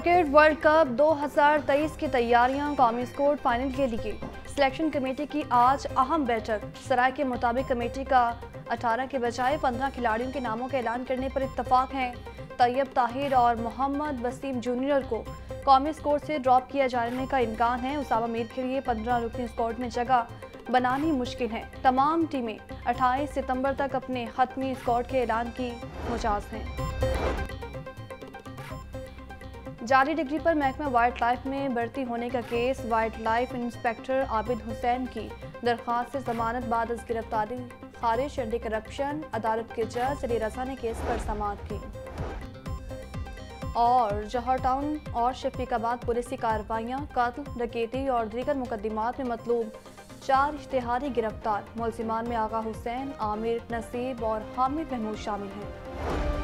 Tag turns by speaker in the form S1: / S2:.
S1: Cricket world cup 2023 की तैयारियां कौमी स्कोर फाइनल के लिए सिलेक्शन कमेटी की आज अहम बैठक। सराय के मुताबिक कमेटी का 18 के बजाय 15 खिलाड़ियों के नामों का ऐलान करने पर इत्तफाक है। तैयब ताहिर और मोहम्मद वसीम जूनियर को कौमी स्कोर से ड्रॉप किया जाने का इम्कान है। उसामा मीर के लिए 15 रुकनी स्क्वाड में जगह बनानी मुश्किल है। तमाम टीमें 28 सितंबर तक अपने हतमी स्क्वाड के ऐलान की मुजाज हैं। जारी डिग्री पर महकमा वाइल्ड लाइफ में भर्ती होने का case. Wildlife inspector Abid Hussain की दरख्वास्त से जमानत बाद गिरफ्तारी खारिज। एंटी करप्शन अदालत के जज अली रजा ने केस पर समाअत की। और जौहर टाउन और शफीकाबाद पुलिस की कार्रवाइयां, कत्ल, डकैती और दीगर मुकदमात में मतलूब 4 इश्तिहारी गिरफ्तार। मुलजिमान में आगा हुसैन, आमिर, नसीब और हामिद महमूद शामिल हैं।